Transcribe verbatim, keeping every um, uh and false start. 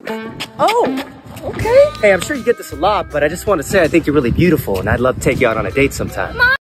Oh, okay. Hey, I'm sure you get this a lot, but I just want to say I think you're really beautiful, and I'd love to take you out on a date sometime. Mom